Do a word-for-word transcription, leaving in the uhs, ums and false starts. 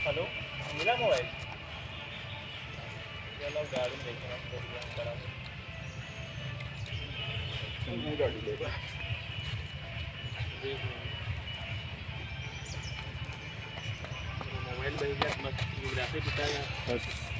Hello, मिला mobile? चलो गाड़ी देखना प्रोग्राम करा गाड़ी लेगा मोबाइल भेज दिया, मस्त वीडियोग्राफी दिखाया।